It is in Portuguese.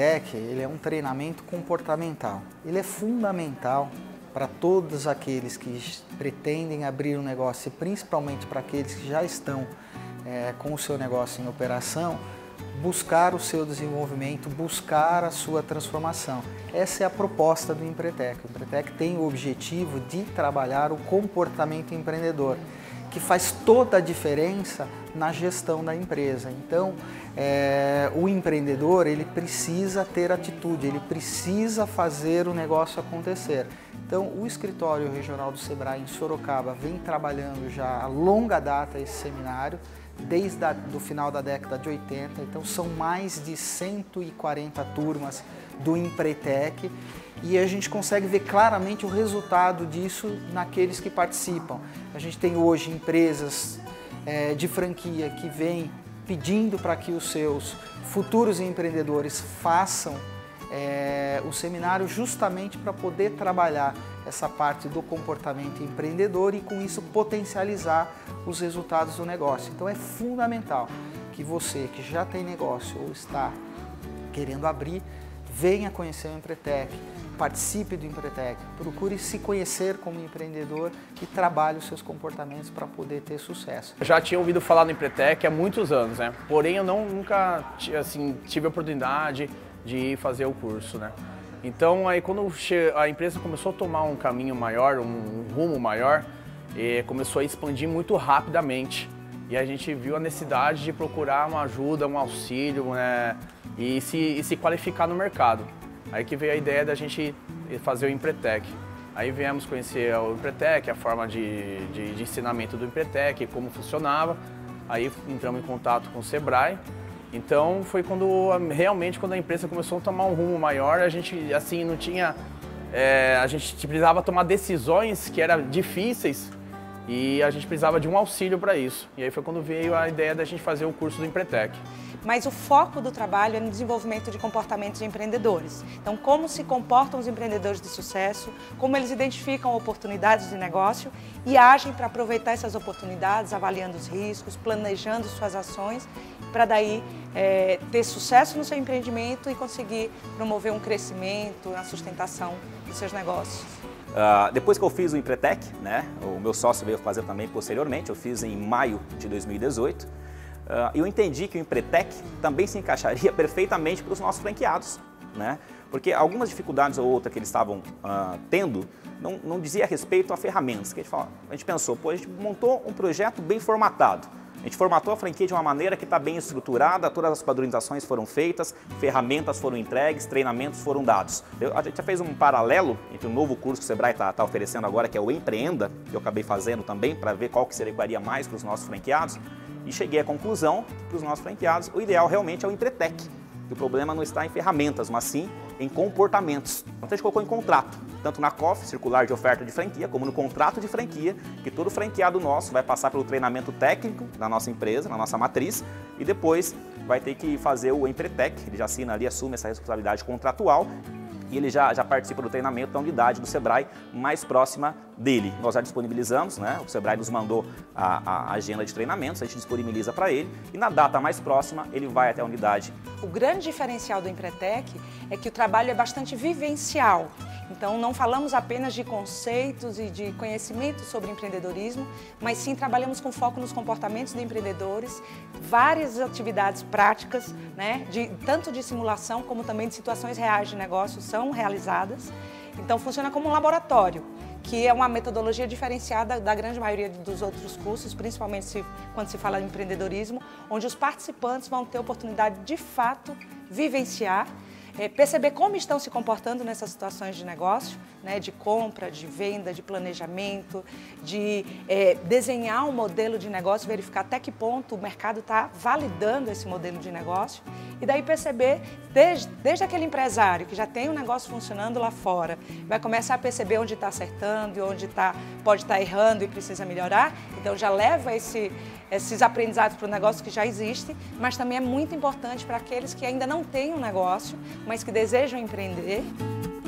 Empretec, ele é um treinamento comportamental. Ele é fundamental para todos aqueles que pretendem abrir um negócio, e principalmente para aqueles que já estão com o seu negócio em operação, buscar o seu desenvolvimento, buscar a sua transformação. Essa é a proposta do Empretec. O Empretec tem o objetivo de trabalhar o comportamento empreendedor, que faz toda a diferença na gestão da empresa. Então, o empreendedor, ele precisa ter atitude, ele precisa fazer o negócio acontecer. Então, o escritório regional do Sebrae em Sorocaba vem trabalhando já a longa data esse seminário, desde o final da década de 80, então são mais de 140 turmas do Empretec e a gente consegue ver claramente o resultado disso naqueles que participam. A gente tem hoje empresas de franquia que vêm pedindo para que os seus futuros empreendedores façam o seminário justamente para poder trabalhar essa parte do comportamento empreendedor e com isso potencializar os resultados do negócio. Então é fundamental que você que já tem negócio ou está querendo abrir, venha conhecer o Empretec, participe do Empretec, procure se conhecer como empreendedor e trabalhe os seus comportamentos para poder ter sucesso. Eu já tinha ouvido falar no Empretec há muitos anos, né? Porém eu nunca assim, tive a oportunidade de fazer o curso, né? Então aí quando a empresa começou a tomar um caminho maior, um rumo maior, começou a expandir muito rapidamente e a gente viu a necessidade de procurar uma ajuda, um auxílio, né? e se qualificar no mercado. Aí que veio a ideia da gente fazer o Empretec. Aí viemos conhecer o Empretec, a forma de ensinamento do Empretec, como funcionava. Aí entramos em contato com o Sebrae. Então foi realmente quando a empresa começou a tomar um rumo maior, a gente assim não tinha, a gente precisava tomar decisões que eram difíceis e a gente precisava de um auxílio para isso. E aí foi quando veio a ideia da gente fazer o curso do Empretec. Mas o foco do trabalho é no desenvolvimento de comportamentos de empreendedores. Então, como se comportam os empreendedores de sucesso, como eles identificam oportunidades de negócio e agem para aproveitar essas oportunidades, avaliando os riscos, planejando suas ações, para daí ter sucesso no seu empreendimento e conseguir promover um crescimento, a sustentação dos seus negócios. Depois que eu fiz o Empretec, né, o meu sócio veio fazer também posteriormente, eu fiz em maio de 2018, eu entendi que o Empretec também se encaixaria perfeitamente para os nossos franqueados, né? Porque algumas dificuldades ou outras que eles estavam tendo não dizia respeito a ferramentas. Que a gente pensou, pô, a gente montou um projeto bem formatado, a gente formatou a franquia de uma maneira que está bem estruturada, todas as padronizações foram feitas, ferramentas foram entregues, treinamentos foram dados. A gente já fez um paralelo entre o novo curso que o Sebrae está oferecendo agora, que é o Empreenda, que eu acabei fazendo também para ver qual que se adequaria mais para os nossos franqueados. E cheguei à conclusão que para os nossos franqueados o ideal realmente é o Empretec. O problema não está em ferramentas, mas sim em comportamentos. Então a gente colocou em contrato, tanto na COF, Circular de Oferta de Franquia, como no contrato de franquia, que todo franqueado nosso vai passar pelo treinamento técnico da nossa empresa, na nossa matriz, e depois vai ter que fazer o Empretec, ele já assina ali, assume essa responsabilidade contratual, e ele já participa do treinamento da unidade do Sebrae mais próxima dele. Nós já disponibilizamos, né? O Sebrae nos mandou a agenda de treinamentos, a gente disponibiliza para ele e na data mais próxima ele vai até a unidade. O grande diferencial do Empretec é que o trabalho é bastante vivencial. Então, não falamos apenas de conceitos e de conhecimento sobre empreendedorismo, mas sim trabalhamos com foco nos comportamentos de empreendedores, várias atividades práticas, né, tanto de simulação como também de situações reais de negócio são realizadas. Então, funciona como um laboratório, que é uma metodologia diferenciada da grande maioria dos outros cursos, principalmente quando se fala de empreendedorismo, onde os participantes vão ter a oportunidade de fato vivenciar, perceber como estão se comportando nessas situações de negócio, né, de compra, de venda, de planejamento, de desenhar um modelo de negócio, verificar até que ponto o mercado está validando esse modelo de negócio e daí perceber, desde aquele empresário que já tem um negócio funcionando lá fora, vai começar a perceber onde está acertando e onde pode estar errando e precisa melhorar, então já leva esses aprendizados para o negócio que já existe, mas também é muito importante para aqueles que ainda não têm um negócio, mas que desejam empreender.